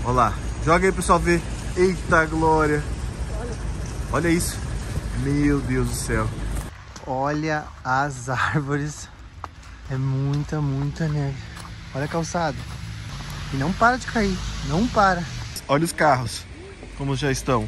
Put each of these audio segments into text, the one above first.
Olha lá. Joga aí, pessoal, ver. Eita, glória. Olha isso. Meu Deus do céu. Olha as árvores. É muita neve. Olha a calçada. E não para de cair. Não para. Olha os carros. Como já estão.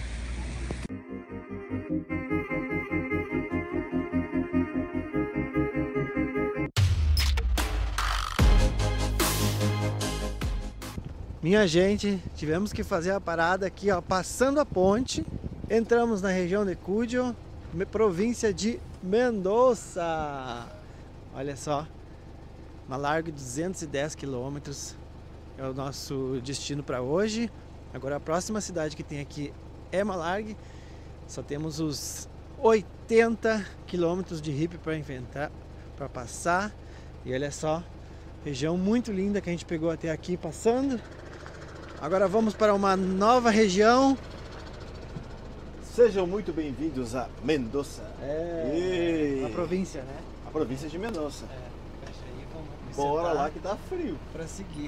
Minha gente, tivemos que fazer a parada aqui, ó, passando a ponte. Entramos na região de Cuyo, província de Mendoza. Olha só, Malargüe, 210 quilômetros é o nosso destino para hoje. Agora a próxima cidade que tem aqui é Malargüe. Só temos os 80 quilômetros de hippie para enfrentar, para passar. E olha só, região muito linda que a gente pegou até aqui passando. Agora vamos para uma nova região. Sejam muito bem-vindos a Mendoza. A província, né? A província de Mendoza. Fecha aí, vamos bora lá que tá frio. Para seguir.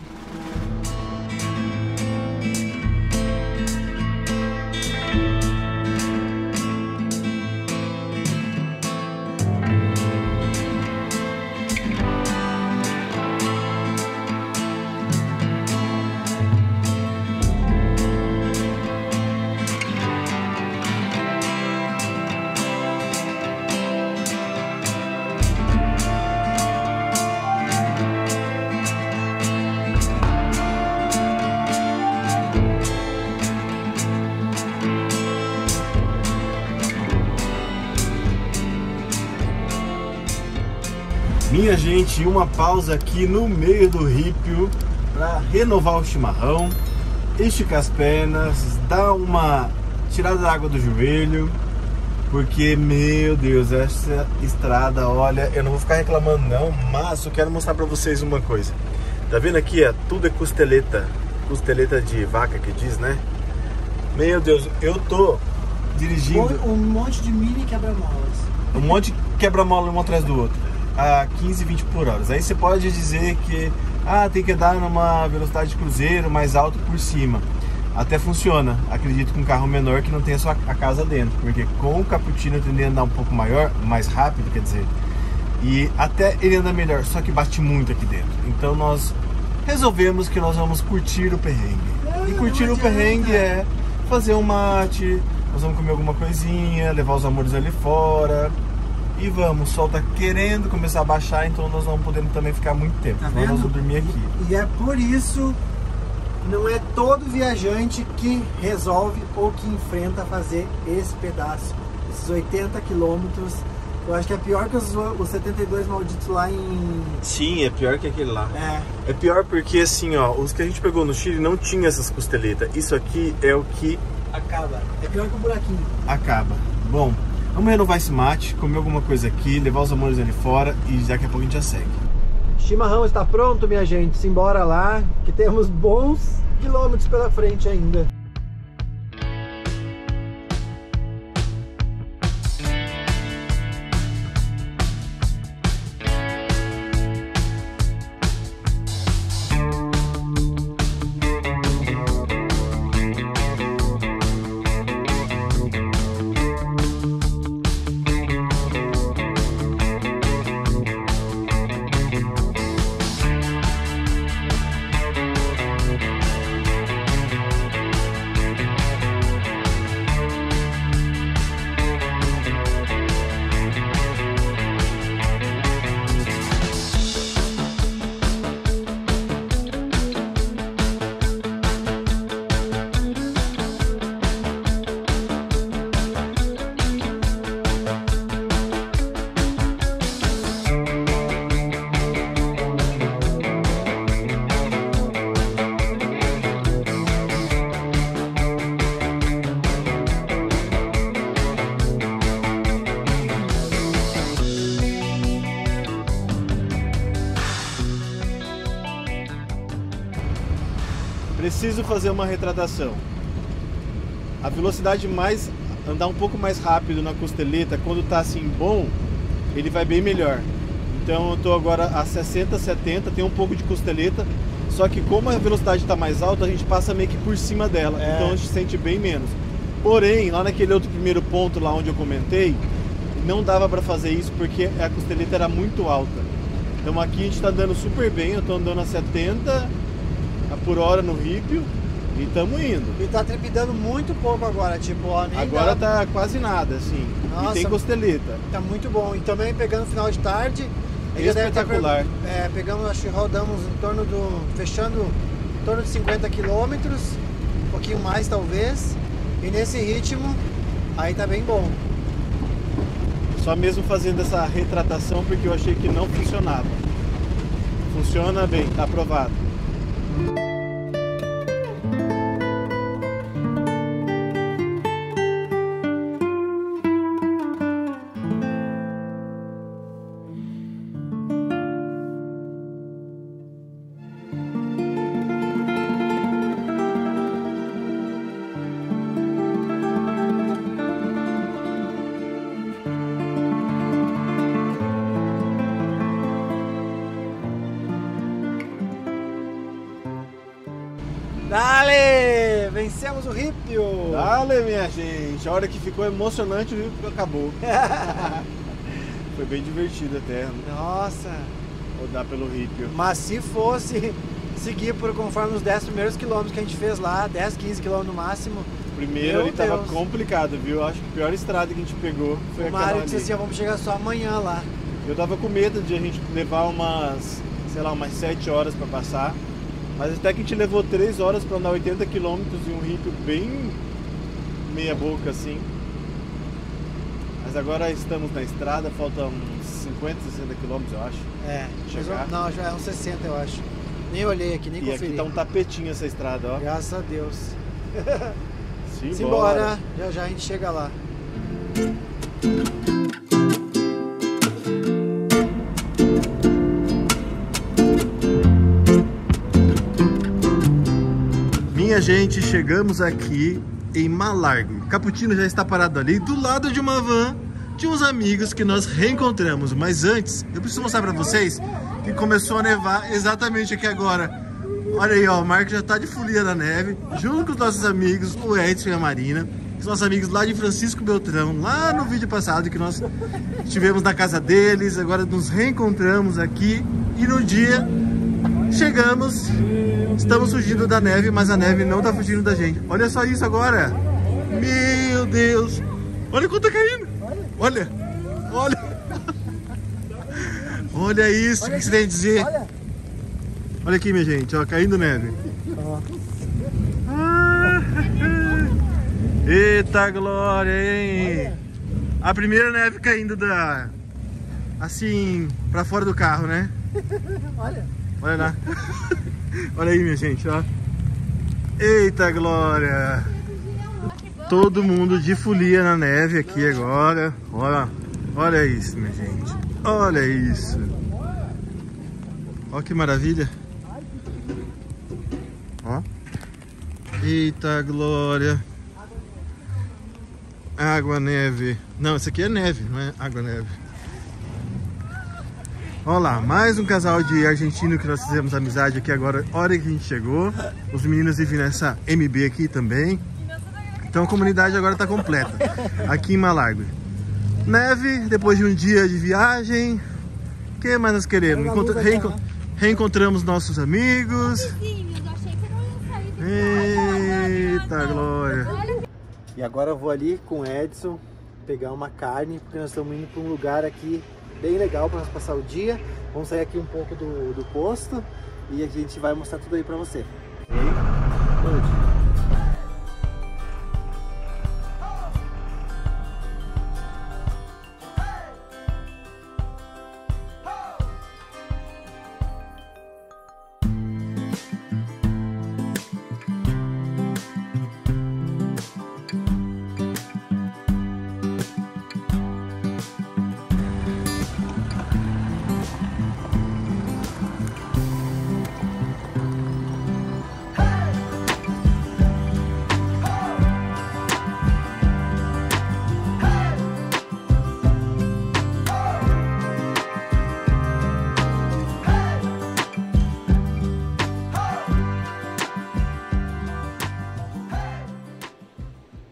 Minha gente, uma pausa aqui no meio do rípio para renovar o chimarrão, esticar as pernas, dar uma tirada da água do joelho, porque, meu Deus, essa estrada, olha, eu não vou ficar reclamando não, mas eu quero mostrar para vocês uma coisa. Tá vendo aqui, ó, tudo é costeleta de vaca que diz, né? Meu Deus, eu tô dirigindo um monte de mini quebra-molas. Um monte de quebra-mola um atrás do outro, a 15, 20 por hora. Aí você pode dizer que tem que dar numa velocidade de cruzeiro mais alto por cima. Até funciona, acredito, com um carro menor que não tem a casa dentro, porque com o Cappuccino tende a andar um pouco maior, mais rápido, quer dizer, e até ele anda melhor, só que bate muito aqui dentro. Então nós resolvemos que nós vamos curtir o perrengue. E curtir o perrengue é fazer um mate, nós vamos comer alguma coisinha, levar os amores ali fora. E vamos, o sol tá querendo começar a baixar, então nós não podemos também ficar muito tempo, tá senão nós vamos dormir aqui. E é por isso, não é todo viajante que resolve ou que enfrenta fazer esse pedaço, esses 80 quilômetros. Eu acho que é pior que os 72 malditos lá em... Sim, é pior que aquele lá. É pior porque assim, ó, os que a gente pegou no Chile não tinha essas costeletas. Isso aqui é o que... acaba. É pior que o buraquinho. Acaba. Bom, vamos renovar esse mate, comer alguma coisa aqui, levar os amores ali fora e daqui a pouco a gente já segue. Chimarrão está pronto, minha gente. Simbora lá, que temos bons quilômetros pela frente ainda. Preciso fazer uma retratação. A velocidade mais, andar um pouco mais rápido na costeleta, quando tá assim bom, ele vai bem melhor. Então eu tô agora a 60, 70, tem um pouco de costeleta, Só que como a velocidade está mais alta, a gente passa meio que por cima dela, então a gente sente bem menos. Porém, lá naquele outro primeiro ponto lá onde eu comentei, não dava para fazer isso porque a costeleta era muito alta. Então aqui a gente está andando super bem, eu estou andando a 70 por hora no Ripio e estamos indo. E tá trepidando muito pouco agora, tipo, ó, nem agora dá... tá quase nada, assim. Nossa, e tem costeleta. Tá muito bom. E também pegando final de tarde, espetacular. Pegamos, acho que rodamos em torno fechando em torno de 50 quilômetros, um pouquinho mais talvez. E nesse ritmo, aí tá bem bom. Só mesmo fazendo essa retratação porque eu achei que não funcionava. Funciona bem, tá aprovado. Dale! Vencemos o Ripio! Dale, minha gente! A hora que ficou emocionante, o Ripio acabou. Foi bem divertido até. Nossa! Rodar pelo Ripio. Mas se fosse seguir conforme os 10 primeiros quilômetros que a gente fez lá, 10, 15 quilômetros no máximo. Primeiro ele tava complicado, viu? Acho que a pior estrada que a gente pegou foi aquela ali. O Mário disse assim, vamos chegar só amanhã lá. Eu tava com medo de a gente levar umas 7 horas para passar. Mas até que a gente levou 3 horas para andar 80 km em um Ripio bem meia boca assim. Mas agora estamos na estrada, faltam uns 50, 60 km eu acho. Chegar. Não, já é uns 60 eu acho. Nem olhei aqui, nem conferi. E aqui tá um tapetinho essa estrada, ó. Graças a Deus. Simbora. Já já a gente chega lá. Minha gente, chegamos aqui em Malargüe. Cappuccino já está parado ali do lado de uma van de uns amigos que nós reencontramos. Mas antes, eu preciso mostrar para vocês que começou a nevar exatamente aqui agora. Olha aí, ó, o Marco já está de folia na neve, junto com os nossos amigos, o Edson e a Marina. Os nossos amigos lá de Francisco Beltrão, lá no vídeo passado que nós estivemos na casa deles. Agora nos reencontramos aqui e no dia chegamos. Estamos fugindo da neve, mas a neve não tá fugindo da gente. Olha só isso agora. Meu Deus. Olha quanto tá caindo. Olha. Olha. Olha isso. O que você tem a dizer? Olha aqui, minha gente. Ó, caindo neve. Eita glória, hein? A primeira neve caindo assim, pra fora do carro, né? Olha lá. Olha aí, minha gente, ó. Eita glória! Todo mundo de folia na neve aqui agora. Olha isso, minha gente. Olha isso. Olha que maravilha. Ó. Eita glória. Água, neve. Não, isso aqui é neve, não é água, neve. Olha lá, mais um casal de argentino que nós fizemos amizade aqui agora, hora que a gente chegou. Os meninos vivem nessa MB aqui também. Então a comunidade agora está completa, aqui em Malargüe. Neve, depois de um dia de viagem. O que mais nós queremos? Reencontramos nossos amigos. Eita glória. E agora eu vou ali com o Edson pegar uma carne, porque nós estamos indo para um lugar aqui bem legal para nós passar o dia. Vamos sair aqui um pouco do posto e a gente vai mostrar tudo aí para você.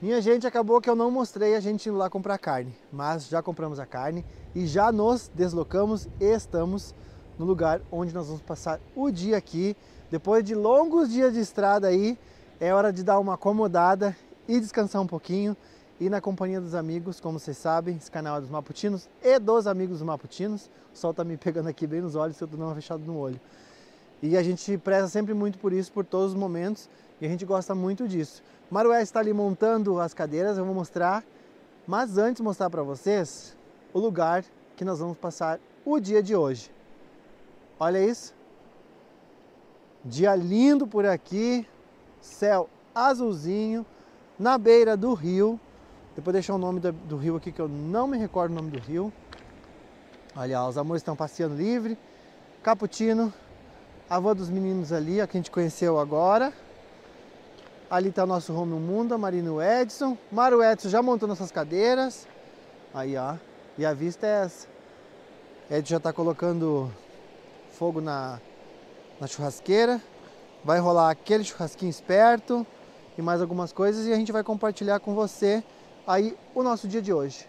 Minha gente, acabou que eu não mostrei a gente indo lá comprar carne, mas já compramos a carne e já nos deslocamos e estamos no lugar onde nós vamos passar o dia aqui. Depois de longos dias de estrada aí, é hora de dar uma acomodada e descansar um pouquinho. E na companhia dos amigos, como vocês sabem, esse canal é dos Maputinos e dos amigos dos Maputinos. O sol tá me pegando aqui bem nos olhos, eu tô dando uma fechada no olho. E a gente preza sempre muito por isso, por todos os momentos, e a gente gosta muito disso. Marué está ali montando as cadeiras, eu vou mostrar, mas antes de mostrar para vocês o lugar que nós vamos passar o dia de hoje. Olha isso, dia lindo por aqui, céu azulzinho, na beira do rio. Depois deixar o nome do rio aqui que eu não me recordo o nome do rio. Olha, ó, os amores estão passeando livre, Caputino, a avó dos meninos ali, a que a gente conheceu agora. Ali está o nosso Romeu Munda, Marina e o Edson. Mário Edson já montou nossas cadeiras. Aí, ó. E a vista é essa. Edson já está colocando fogo na churrasqueira. Vai rolar aquele churrasquinho esperto e mais algumas coisas. E a gente vai compartilhar com você aí o nosso dia de hoje.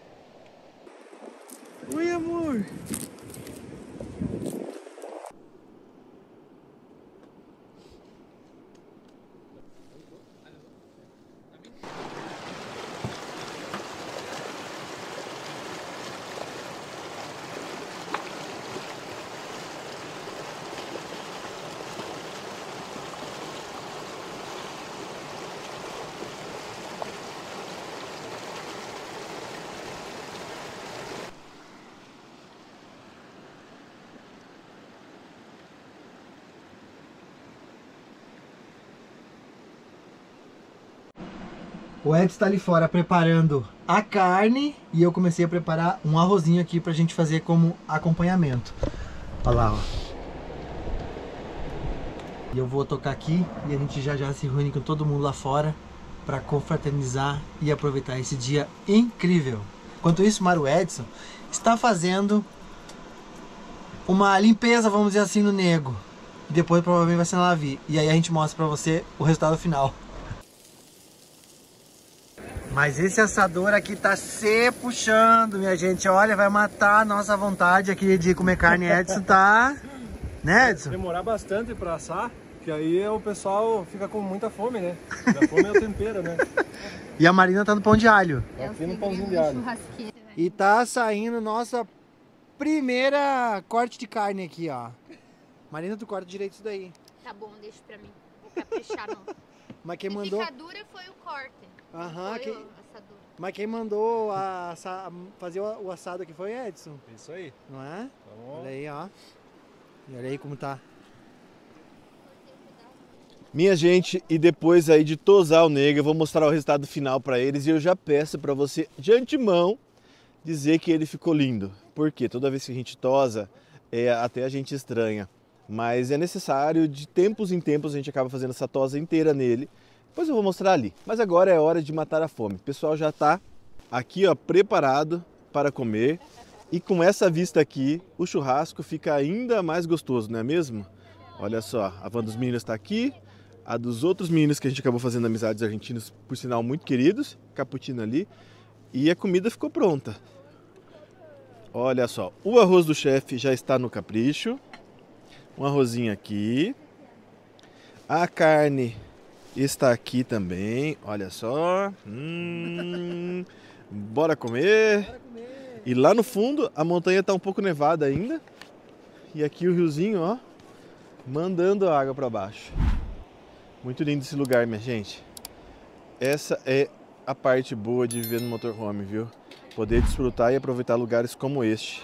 Oi, amor! O Edson está ali fora preparando a carne e eu comecei a preparar um arrozinho aqui pra gente fazer como acompanhamento. Olha lá, ó. E eu vou tocar aqui e a gente já se reúne com todo mundo lá fora para confraternizar e aproveitar esse dia incrível. Enquanto isso, Mário Edson está fazendo uma limpeza, vamos dizer assim, no Nego. E depois provavelmente vai ser na Lavi. E aí a gente mostra pra você o resultado final. Mas esse assador aqui tá se puxando, minha gente. Olha, vai matar a nossa vontade aqui de comer carne. Edson tá... Né, Edson? Demorar bastante pra assar, que aí o pessoal fica com muita fome, né? A fome é o tempero, né? E a Marina tá no pão de alho. Aqui no pãozinho de alho. E tá saindo nossa primeira corte de carne aqui, ó. Marina, tu corta direito isso daí. Tá bom, deixa pra mim. Vou caprichar não. Mas quem Se mandou... ficar dura foi o corte. Aham, Foi quem... o assador. Mas quem mandou fazer o assado aqui foi Edson. Isso aí. Não é? Então, Olha aí, ó. E olha aí como tá. Minha gente, e depois aí de tosar o Nego, eu vou mostrar o resultado final para eles e eu já peço para você de antemão dizer que ele ficou lindo. Porque toda vez que a gente tosa, até a gente estranha. Mas é necessário, de tempos em tempos, a gente acaba fazendo essa tosa inteira nele. Depois eu vou mostrar ali. Mas agora é hora de matar a fome. O pessoal já está aqui, ó, preparado para comer. E com essa vista aqui, o churrasco fica ainda mais gostoso, não é mesmo? Olha só, a van dos meninos está aqui. A dos outros meninos que a gente acabou fazendo amizades argentinos, por sinal, muito queridos. Caputino ali. E a comida ficou pronta. Olha só, o arroz do chefe já está no capricho. Um arrozinho aqui. A carne está aqui também. Olha só. Bora comer. E lá no fundo a montanha está um pouco nevada ainda. E aqui o riozinho, ó, mandando a água para baixo. Muito lindo esse lugar, minha gente. Essa é a parte boa de viver no motorhome, viu? Poder desfrutar e aproveitar lugares como este.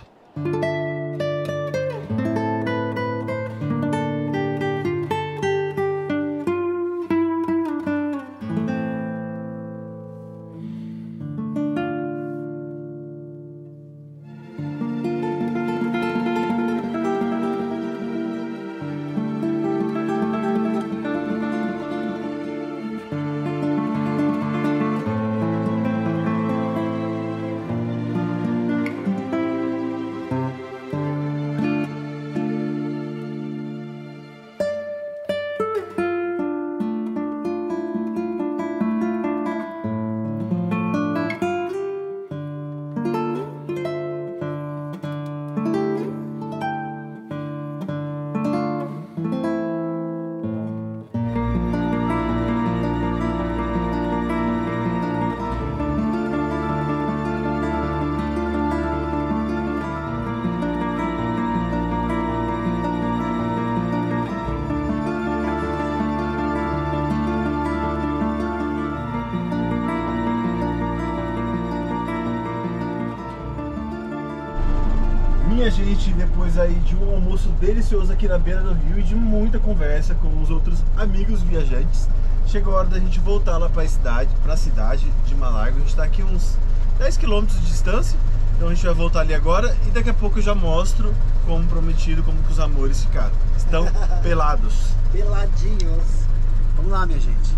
Minha gente, depois aí de um almoço delicioso aqui na beira do rio e de muita conversa com os outros amigos viajantes, chegou a hora da gente voltar lá para a cidade de Malargüe. A gente está aqui uns 10 km de distância, então a gente vai voltar ali agora e daqui a pouco eu já mostro, como prometido, como que os amores ficaram. Estão pelados. Peladinhos. Vamos lá, minha gente.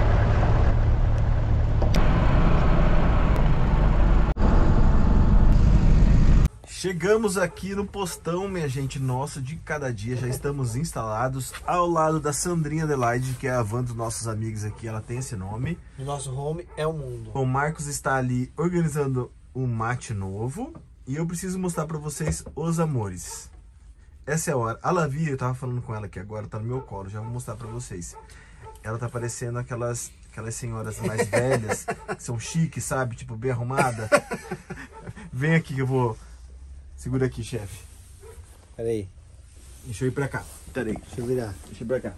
Chegamos aqui no postão, minha gente, nosso de cada dia. Já estamos instalados ao lado da Sandrinha Adelaide, que é a van dos nossos amigos aqui. Ela tem esse nome. O nosso home é o mundo. O Marcos está ali organizando um mate novo. E eu preciso mostrar para vocês os amores. Essa é a hora. A Lavia, eu tava falando com ela aqui agora, tá no meu colo. Já vou mostrar para vocês. Ela tá parecendo aquelas senhoras mais velhas, que são chiques, sabe? Tipo, bem arrumada. Vem aqui que eu vou... Segura aqui, chefe. Peraí. Deixa eu ir pra cá. Peraí. Deixa eu virar. Deixa eu ir pra cá.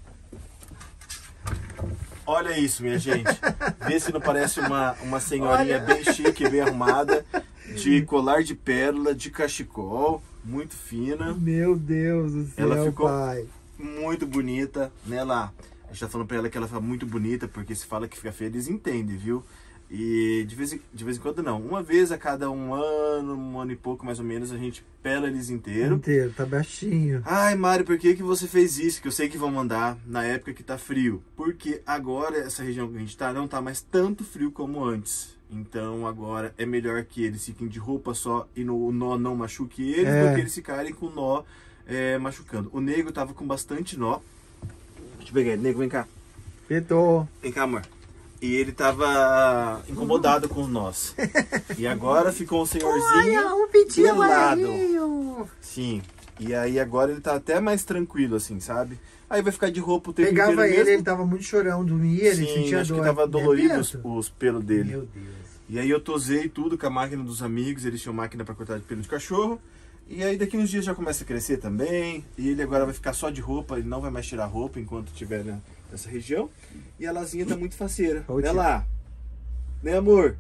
Olha isso, minha gente. Vê se não parece uma senhorinha bem chique, bem arrumada. De colar de pérola, de cachecol. Muito fina. Meu Deus do céu, ela ficou pai. muito bonita, né, lá. A gente tá falando pra ela que ela fica muito bonita, porque se fala que fica feia, eles entendem, viu? E de vez em quando não. Uma vez a cada um ano e pouco mais ou menos, a gente pela eles inteiro. Tá baixinho. Ai, Mário, por que você fez isso? Que eu sei que vão mandar na época que tá frio. Porque agora essa região que a gente tá não tá mais tanto frio como antes. Então agora é melhor que eles fiquem de roupa só e o nó não machuque eles, do que eles ficarem com o nó machucando. O Nego tava com bastante nó. Deixa eu pegar ele. Nego, vem cá. Petou. Vem cá, amor. E ele tava incomodado com os nós. E agora ficou um senhorzinho. Olha, um pintinho pelado. amarelinho. Sim. E aí agora ele tá até mais tranquilo, assim, sabe? Aí vai ficar de roupa o tempo Pegava inteiro ele, mesmo. ele tava muito chorão, dormia, ele Sim, sentia acho dor. que tava dolorido Arrebento. os pelos dele. Meu Deus. E aí eu tosei tudo com a máquina dos amigos, eles tinham máquina para cortar de pelo de cachorro. E aí daqui uns dias já começa a crescer também. E ele agora vai ficar só de roupa, ele não vai mais tirar roupa enquanto estiver nessa região. E a Lazinha tá muito faceira. Né, lá? Né, amor?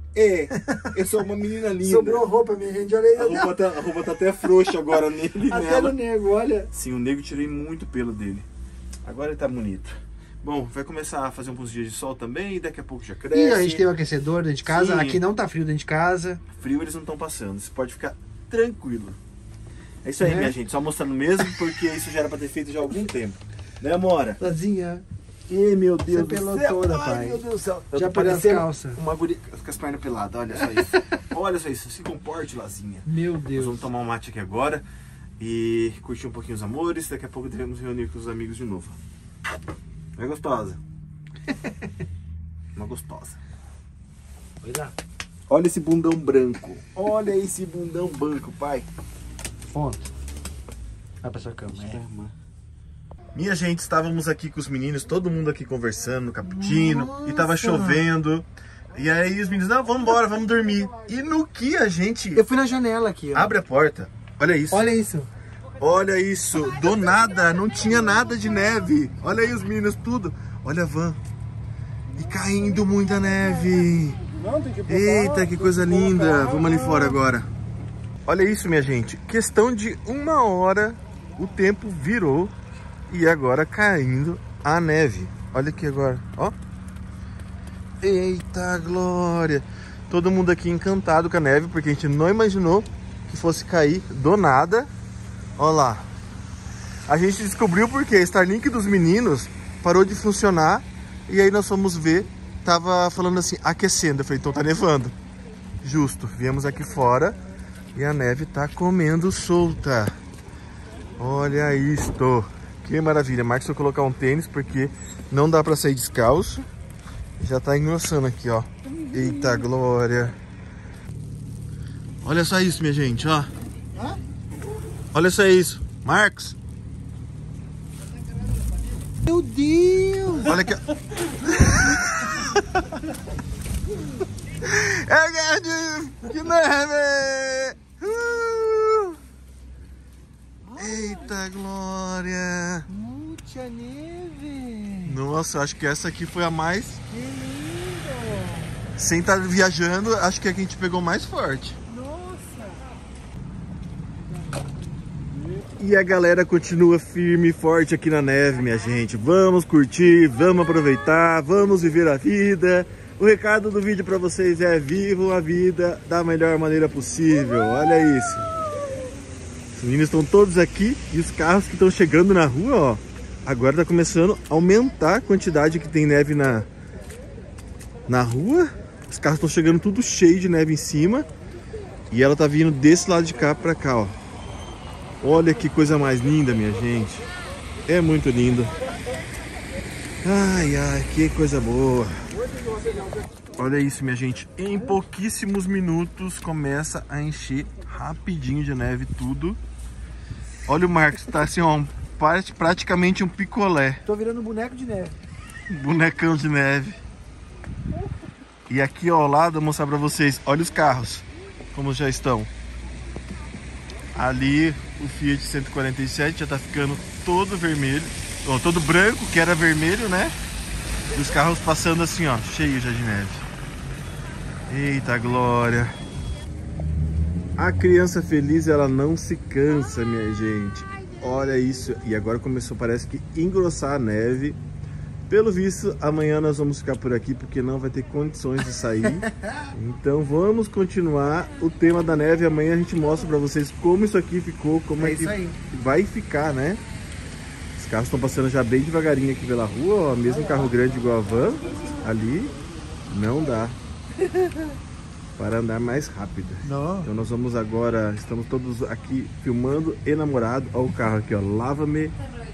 Eu sou uma menina linda. Sobrou roupa, minha gente, olha aí. A roupa tá até frouxa agora nele. Até nela. no Nego, olha. Sim, o Nego tirei muito pelo dele. Agora ele tá bonito. Bom, vai começar a fazer uns dias de sol também e daqui a pouco já cresce. E a gente tem o aquecedor dentro de casa. Sim. Aqui não tá frio dentro de casa. Frio eles não estão passando, você pode ficar tranquilo. É isso aí, Né? minha gente, só mostrando mesmo, porque isso já era pra ter feito já há algum tempo. Né, Amora? Lazinha, Ih, meu Deus você do pelou céu. toda, Ai, pai. meu Deus do céu. Eu Já tô pelou as parecendo calças. uma guria com as pernas peladas, olha só isso. Olha só isso, se comporte, Lazinha. Meu Nós Deus. vamos tomar um mate aqui agora e curtir um pouquinho os amores. Daqui a pouco devemos reunir com os amigos de novo. É gostosa. Uma gostosa. Pois é. Olha esse bundão branco. Olha esse bundão branco, pai. Fonte. Vai pra sua cama. Minha gente, estávamos aqui com os meninos, todo mundo aqui conversando no cappuccino. E tava chovendo. E aí os meninos, não, vamos embora, vamos dormir. E no que a gente Eu fui na janela aqui, ó. abre a porta, olha isso. Olha isso. Olha isso, do nada, não tinha nada de neve. Olha aí os meninos, tudo. Olha a van. E caindo muita neve. Eita, que coisa linda. Vamos ali fora agora. Olha isso, minha gente. Questão de 1 hora, o tempo virou. E agora caindo a neve. Olha aqui agora, ó. Eita, glória. Todo mundo aqui encantado com a neve, porque a gente não imaginou que fosse cair do nada. Olha lá. A gente descobriu porque a Starlink dos meninos parou de funcionar. E aí nós fomos ver, tava falando assim, aquecendo. Eu falei, então tá nevando. Justo, viemos aqui fora e a neve tá comendo solta. Olha isto. Que maravilha. Marcos vai colocar um tênis porque não dá pra sair descalço. Já tá engrossando aqui, ó. Eita glória. Olha só isso, minha gente, ó. Olha só isso. Marcos. Meu Deus. Olha aqui. Que neve! Eita glória! Muita neve. Nossa, acho que essa aqui foi a mais... Que lindo. Sem estar viajando, acho que é a que a gente pegou mais forte. Nossa. E a galera continua firme e forte aqui na neve, minha gente. Vamos curtir, vamos aproveitar, vamos viver a vida. O recado do vídeo para vocês é: vivam a vida da melhor maneira possível. Olha isso. Os meninos estão todos aqui e os carros que estão chegando na rua, ó, agora tá começando a aumentar a quantidade que tem neve na rua. Os carros estão chegando tudo cheio de neve em cima e ela tá vindo desse lado de cá para cá, ó. Olha que coisa mais linda, minha gente. É muito lindo. Ai, ai, que coisa boa. Olha isso, minha gente. Em pouquíssimos minutos começa a encher rapidinho de neve tudo. Olha o Marcos, tá assim, ó, praticamente um picolé. Tô virando boneco de neve. Bonecão de neve. E aqui, ó, ao lado, eu vou mostrar pra vocês. Olha os carros, como já estão. Ali o Fiat 147 já tá ficando todo vermelho, ó, todo branco, que era vermelho, né? E os carros passando assim, ó, cheio já de neve. Eita glória! A criança feliz, ela não se cansa, minha gente. Olha isso. E agora começou, parece que, engrossar a neve. Pelo visto, amanhã nós vamos ficar por aqui porque não vai ter condições de sair. Então vamos continuar o tema da neve. Amanhã a gente mostra pra vocês como isso aqui ficou, como é que vai ficar, né? Os carros estão passando já bem devagarinho aqui pela rua, ó. Mesmo carro grande igual a van, ali não dá para andar mais rápido. Não. Então nós vamos agora, estamos todos aqui filmando e namorado. Olha o carro aqui, ó, lava-me.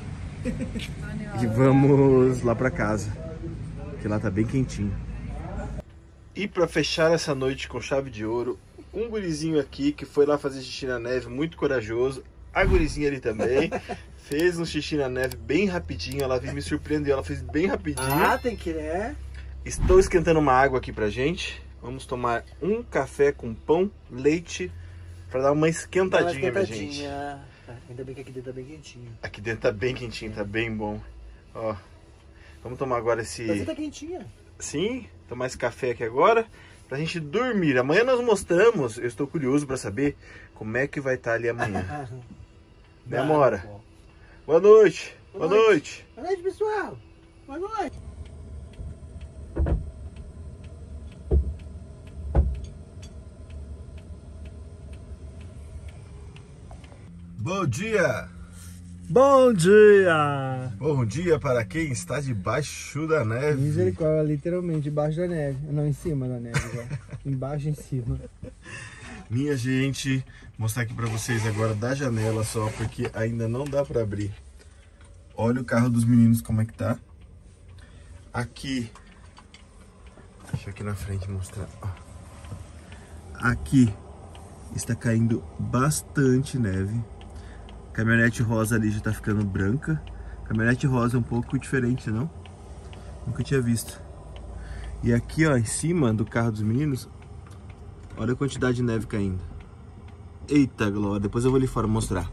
E vamos lá pra casa, que lá tá bem quentinho. E pra fechar essa noite com chave de ouro, um gurizinho aqui que foi lá fazer xixi na neve, muito corajoso. A gurizinha ali também fez um xixi na neve bem rapidinho. Ela veio me surpreender, ela fez bem rapidinho. Ah, tem que, né? Estou esquentando uma água aqui pra gente. Vamos tomar um café com pão, leite, pra dar uma esquentadinha, minha gente. Ainda bem que aqui dentro tá bem quentinho. Aqui dentro tá bem quentinho, tá bem bom. Ó, vamos tomar agora esse... Mas tá quentinha. Sim, tomar esse café aqui agora pra gente dormir. Amanhã nós mostramos, eu estou curioso pra saber como é que vai estar ali amanhã. Né, Amora? Boa noite. Boa noite. Boa noite, pessoal. Boa noite. Bom dia! Bom dia! Bom dia para quem está debaixo da neve. Misericórdia, literalmente debaixo da neve. Não, em cima da neve, já. Embaixo e em cima. Minha gente, vou mostrar aqui para vocês agora da janela só, porque ainda não dá para abrir. Olha o carro dos meninos como é que tá. Aqui, deixa eu aqui na frente mostrar. Aqui está caindo bastante neve. Caminhonete rosa ali já tá ficando branca. Caminhonete rosa é um pouco diferente, não? Nunca tinha visto. E aqui, ó, em cima do carro dos meninos, olha a quantidade de neve caindo. Eita glória, depois eu vou ali fora mostrar.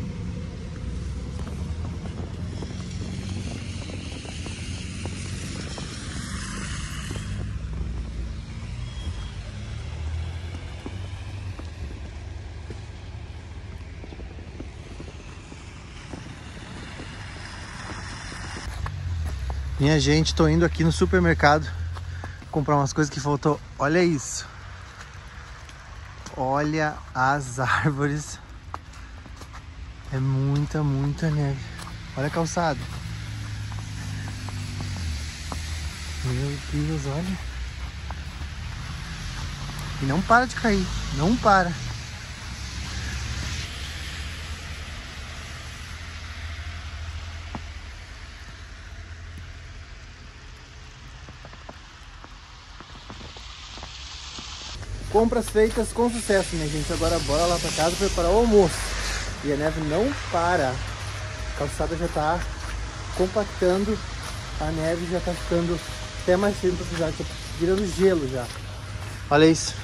Minha gente, tô indo aqui no supermercado comprar umas coisas que faltou. Olha isso. Olha as árvores. É muita neve. Olha a calçada. Meu Deus, olha. E não para de cair. Não para. Compras feitas com sucesso, minha gente. Agora bora lá pra casa preparar o almoço. E a neve não para. A calçada já tá compactando. A neve já tá ficando até mais firme pra pisar. Tá virando gelo já. Olha isso.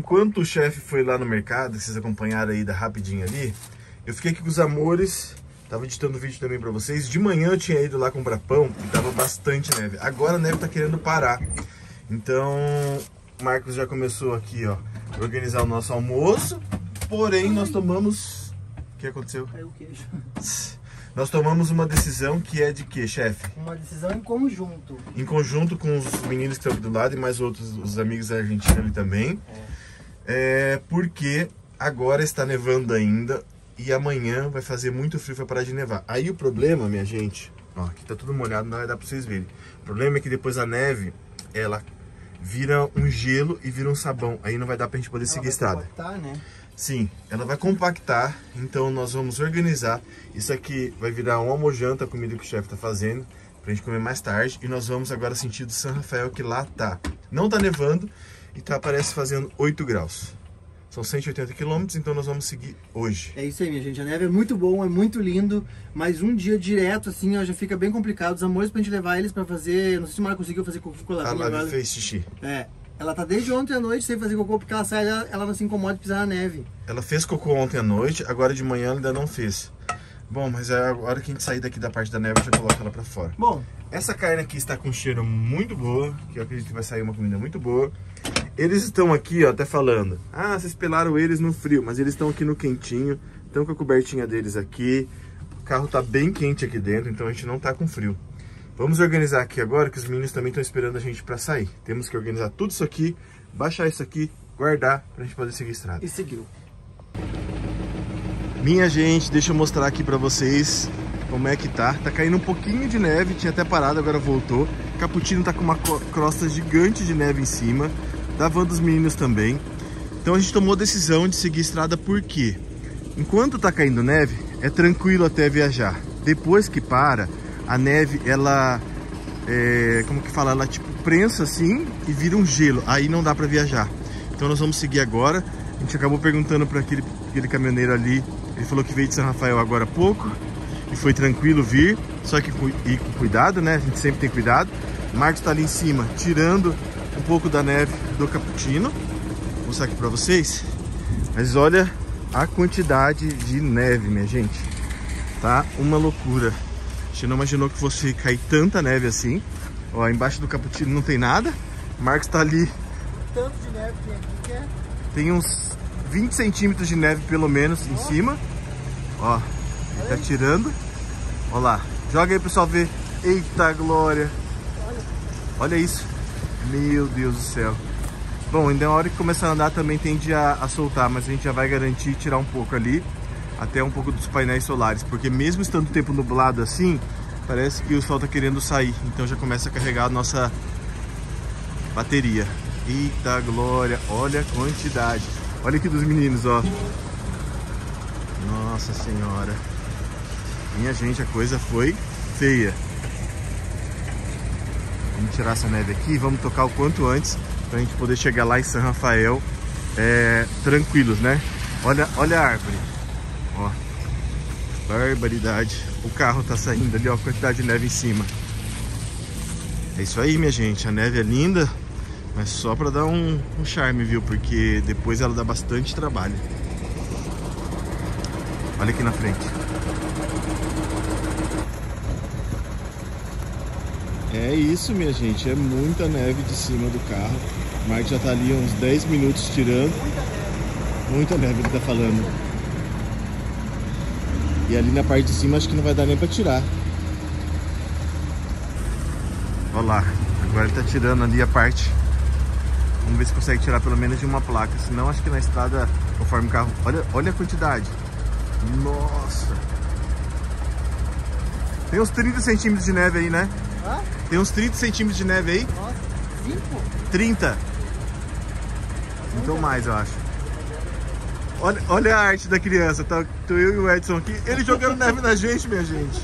enquanto o chefe foi lá no mercado, vocês acompanharam aí da rapidinho ali, eu fiquei aqui com os amores, tava editando vídeo também pra vocês. De manhã eu tinha ido lá comprar pão e tava bastante neve. Agora a neve tá querendo parar. Então, o Marcos já começou aqui, ó, a organizar o nosso almoço. Porém, nós tomamos... O que aconteceu? Caiu o queijo. Nós tomamos uma decisão que é de quê, chefe? Uma decisão em conjunto. Em conjunto com os meninos que estão aqui do lado e mais outros, os amigos da Argentina ali também. Porque agora está nevando ainda e amanhã vai fazer muito frio, vai parar de nevar. Aí o problema, minha gente, ó, aqui tá tudo molhado, não vai dar pra vocês verem. O problema é que depois a neve, ela vira um gelo e vira um sabão. Aí não vai dar pra gente poder seguir a estrada. Compactar, né? Sim, ela vai compactar, então nós vamos organizar. Isso aqui vai virar um almojanta, a comida que o chefe tá fazendo, pra gente comer mais tarde. E nós vamos agora sentido São Rafael, que lá tá. Não tá nevando e tá, parece, fazendo 8 graus. São 180 quilômetros, então nós vamos seguir hoje. É isso aí, minha gente. A neve é muito bom, é muito lindo, mas um dia direto, assim, ó, já fica bem complicado. Os amores pra gente levar eles pra fazer... Não sei se o Mara conseguiu fazer cocô com a Lavi fez xixi. Ela tá desde ontem à noite sem fazer cocô, porque ela sai, ela não se incomoda de pisar na neve. Ela fez cocô ontem à noite, agora de manhã ela ainda não fez. Bom, mas a hora que a gente sair daqui da parte da neve, eu já coloco ela pra fora. Bom, essa carne aqui está com um cheiro muito boa, que eu acredito que vai sair uma comida muito boa. Eles estão aqui, ó, até falando. Ah, vocês pelaram eles no frio, mas eles estão aqui no quentinho. Estão com a cobertinha deles aqui. O carro tá bem quente aqui dentro, então a gente não tá com frio. Vamos organizar aqui agora, que os meninos também estão esperando a gente para sair. Temos que organizar tudo isso aqui, baixar isso aqui, guardar pra gente poder seguir a estrada. E seguiu. Minha gente, deixa eu mostrar aqui pra vocês como é que tá. Tá caindo um pouquinho de neve, tinha até parado, agora voltou. Cappuccino tá com uma crosta gigante de neve em cima. Da van dos meninos também. Então a gente tomou a decisão de seguir a estrada porque enquanto tá caindo neve, é tranquilo até viajar. Depois que para, a neve, ela, como que fala? Ela tipo prensa assim e vira um gelo. Aí não dá pra viajar. Então nós vamos seguir agora. A gente acabou perguntando para aquele caminhoneiro ali. Ele falou que veio de São Rafael agora há pouco. E foi tranquilo vir. Só que ir com cuidado, né? A gente sempre tem cuidado. O Marcos tá ali em cima, tirando um pouco da neve do cappuccino. Vou mostrar aqui pra vocês. Mas olha a quantidade de neve, minha gente. Tá uma loucura. A gente não imaginou que fosse cair tanta neve assim. Ó, embaixo do cappuccino não tem nada. O Marcos tá ali. Tanto de neve tem aqui que é... Tem uns 20 centímetros de neve pelo menos em cima. Ó, ele tá tirando. Ó lá. Joga aí pro pessoal ver. Eita glória. Olha isso. Meu Deus do céu. Bom, ainda na hora que começar a andar também tende a soltar, mas a gente já vai garantir tirar um pouco ali, até um pouco dos painéis solares, porque mesmo estando o tempo nublado assim, parece que o sol tá querendo sair, então já começa a carregar a nossa bateria. Eita glória, olha a quantidade. Olha aqui dos meninos, ó. Nossa senhora. Minha gente, a coisa foi feia. Vamos tirar essa neve aqui e vamos tocar o quanto antes pra gente poder chegar lá em São Rafael tranquilos, né? Olha a árvore. Ó, barbaridade. O carro tá saindo ali, ó, a quantidade de neve em cima. É isso aí, minha gente. A neve é linda, mas só pra dar um charme, viu? Porque depois ela dá bastante trabalho. Olha aqui na frente. É isso, minha gente, é muita neve de cima do carro. O Marcos já tá ali uns 10 minutos tirando. Muita neve, ele tá falando. E ali na parte de cima acho que não vai dar nem pra tirar. Olha lá, agora ele tá tirando ali a parte. Vamos ver se consegue tirar pelo menos de uma placa. Senão acho que na estrada, conforme o carro... Olha a quantidade. Nossa. Tem uns 30 centímetros de neve aí, né? Hã? Tem uns 30 centímetros de neve aí? Nossa, 5? 30. Então mais, eu acho. Olha a arte da criança. Tô eu e o Edson aqui. Ele jogando neve na gente, minha gente.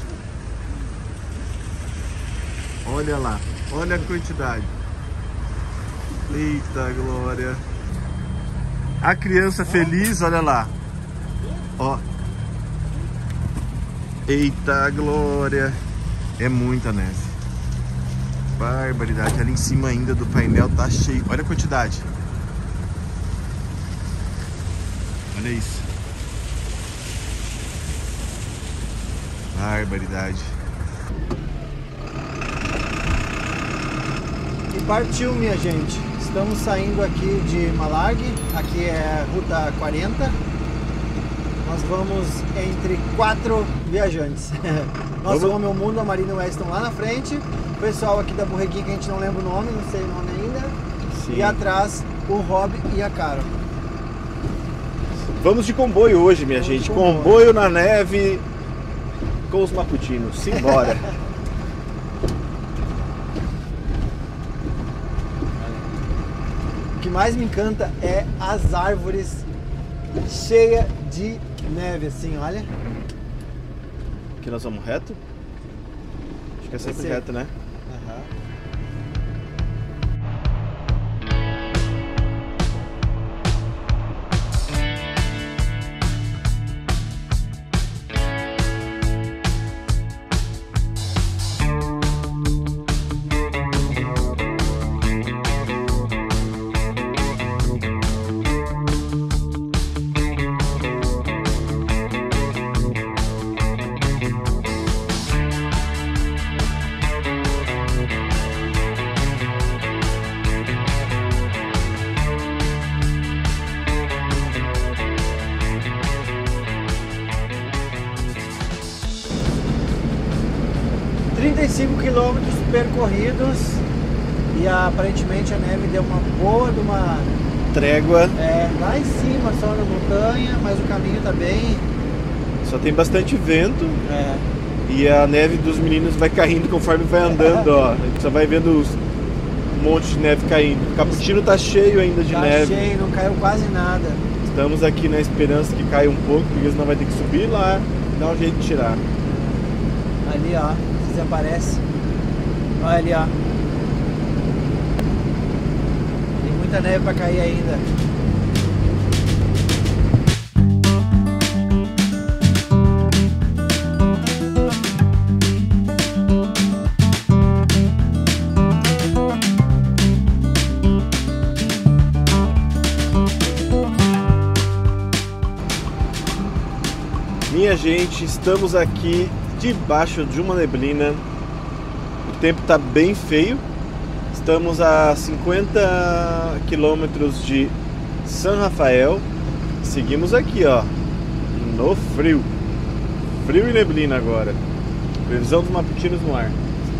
Olha lá. Olha a quantidade. Eita glória. A criança feliz, olha lá. Ó. Eita glória. É muita neve. Barbaridade. Ali em cima ainda do painel tá cheio. Olha a quantidade. Olha isso. Barbaridade. E partiu, minha gente. Estamos saindo aqui de Malargüe. Aqui é a Ruta 40. Nós vamos entre 4 viajantes. Nós somos o Meu Mundo, a Marina e o Wes estão lá na frente. O pessoal aqui da Borreguinha, que a gente não lembra o nome, não sei o nome ainda. Sim. E atrás o Rob e a Carol. Vamos de comboio hoje, minha gente. Comboio na neve com os maputinos. Simbora. O que mais me encanta é as árvores cheias de neve, assim, olha. Aqui nós vamos reto? Acho que é sempre reto, né? Aham. Quilômetros percorridos e aparentemente a neve deu uma boa de uma trégua. Lá em cima, só na montanha, mas o caminho tá bem. Só tem bastante vento. E a neve dos meninos vai caindo conforme vai andando, ó. A gente só vai vendo um monte de neve caindo. O Cappuccino tá cheio ainda de neve. Tá cheio, não caiu quase nada. Estamos aqui na esperança que caia um pouco, porque senão vai ter que subir lá e dar um jeito de tirar. Ali, ó, se aparece. Olha ali, ó. Tem muita neve pra cair ainda. Minha gente, estamos aqui debaixo de uma neblina. O tempo está bem feio. Estamos a 50 quilômetros de San Rafael. Seguimos aqui, ó, no frio. Frio e neblina agora. Previsão dos maputinos no ar.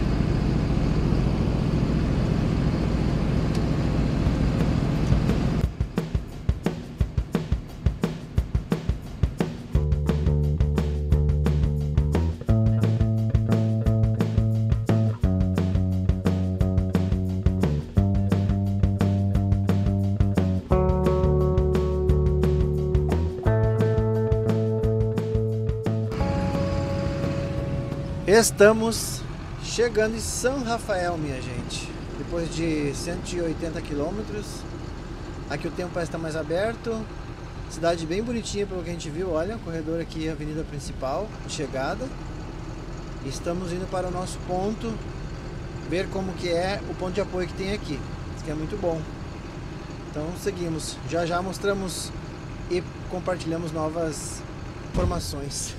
Estamos chegando em San Rafael, minha gente. Depois de 180 quilômetros. Aqui o tempo parece estar mais aberto. Cidade bem bonitinha pelo que a gente viu. Olha, o corredor aqui é a avenida principal de chegada. Estamos indo para o nosso ponto, ver como que é o ponto de apoio que tem aqui. Isso que é muito bom. Então seguimos. Já já mostramos e compartilhamos novas informações.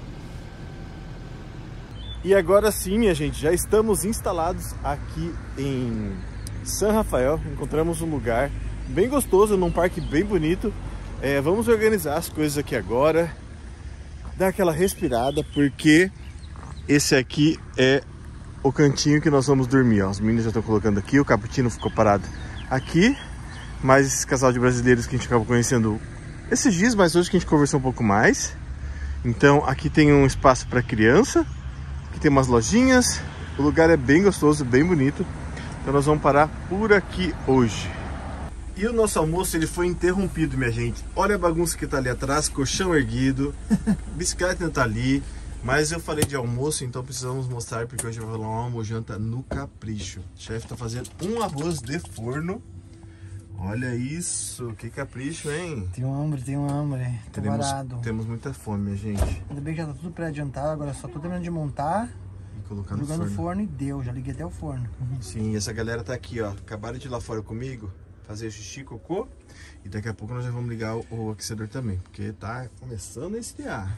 E agora sim, minha gente, já estamos instalados aqui em San Rafael. Encontramos um lugar bem gostoso, num parque bem bonito. Vamos organizar as coisas aqui agora, dar aquela respirada, porque esse aqui é o cantinho que nós vamos dormir, ó. Os meninos já estão colocando aqui, o Cappuccino ficou parado aqui, mais esse casal de brasileiros que a gente acabou conhecendo esses dias, mas hoje que a gente conversou um pouco mais. Então aqui tem um espaço para criança. Aqui tem umas lojinhas, o lugar é bem gostoso, bem bonito. Então nós vamos parar por aqui hoje. E o nosso almoço ele foi interrompido, minha gente. Olha a bagunça que tá ali atrás, colchão erguido, bicicleta tá ali. Mas eu falei de almoço, então precisamos mostrar, porque hoje vai rolar uma almojanta no capricho. O chefe tá fazendo um arroz de forno. Olha isso, que capricho, hein? Tem um hambre. Tô parado. Temos muita fome, minha gente. Ainda bem que já tá tudo pré-adiantado, agora só tô terminando de montar. E colocar no jogando forno. No forno e deu, já liguei até o forno. Sim, e essa galera tá aqui, ó. Acabaram de ir lá fora comigo. fazer xixi, cocô. E daqui a pouco nós já vamos ligar o aquecedor também, porque tá começando a esfriar.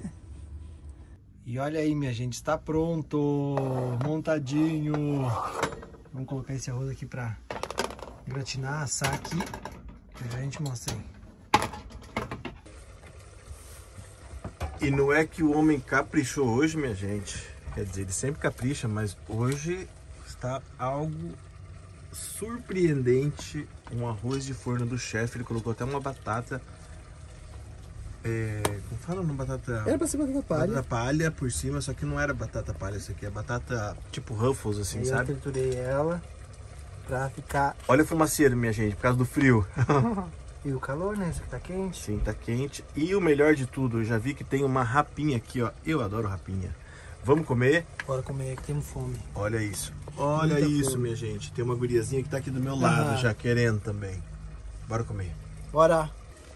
E olha aí, minha gente, está pronto, montadinho. Vamos colocar esse arroz aqui pra gratinar, assar aqui. E já a gente mostra aí. E não é que o homem caprichou hoje, minha gente. Quer dizer, ele sempre capricha, mas hoje está algo surpreendente. Um arroz de forno do chefe. Ele colocou até uma batata. Como fala? Uma batata. Era pra ser batata palha. Batata palha por cima, só que não era batata palha. Isso aqui é batata tipo Ruffles, assim, Aí sabe? eu triturei ela pra ficar. Olha a fumaceira, minha gente, por causa do frio. E o calor, né? Isso aqui tá quente. Sim, tá quente. E o melhor de tudo, eu já vi que tem uma rapinha aqui, ó. Eu adoro rapinha. Vamos comer? Bora comer que temos fome. Olha isso. Olha Muita isso, fome. minha gente. Tem uma guriazinha que tá aqui do meu lado, Ah. já querendo também. Bora comer. Bora.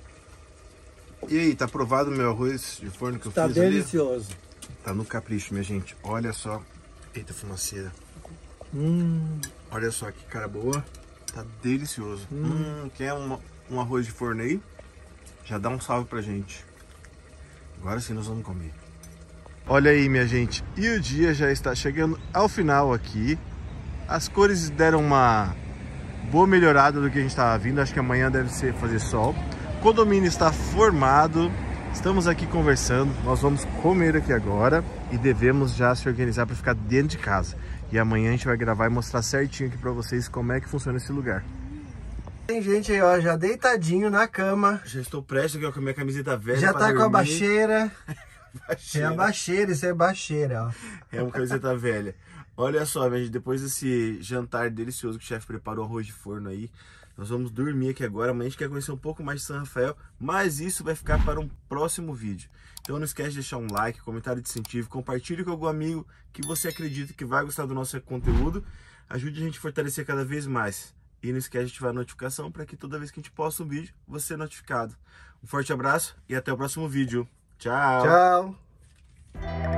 E aí, tá aprovado o meu arroz de forno que eu Tá fiz ali? delicioso. Tá no capricho, minha gente. Olha só. Eita, fumaceira. Olha só que cara boa. Tá delicioso. Quer um arroz de forno aí? Já dá um salve pra gente. Agora sim nós vamos comer. Olha aí, minha gente. E o dia já está chegando ao final aqui. As cores deram uma boa melhorada do que a gente estava vindo. Acho que amanhã deve ser fazer sol. O condomínio está formado. Estamos aqui conversando. Nós vamos comer aqui agora e devemos já se organizar para ficar dentro de casa. E amanhã a gente vai gravar e mostrar certinho aqui para vocês como é que funciona esse lugar. Tem gente aí, ó, já deitadinho na cama. Já estou prestes aqui ó, com a minha camiseta velha. Já pra tá com a dormir. baixeira. É Baixeira. a baixeira, isso é baixeira, ó. É uma camiseta velha. Olha só, gente, depois desse jantar delicioso que o chefe preparou, arroz de forno aí, nós vamos dormir aqui agora. Amanhã a gente quer conhecer um pouco mais de São Rafael, mas isso vai ficar para um próximo vídeo. Então não esquece de deixar um like, comentário de incentivo, compartilhe com algum amigo que você acredita que vai gostar do nosso conteúdo. Ajude a gente a fortalecer cada vez mais. E não esquece de ativar a notificação para que toda vez que a gente posta um vídeo, você seja notificado. Um forte abraço e até o próximo vídeo. Tchau! Tchau.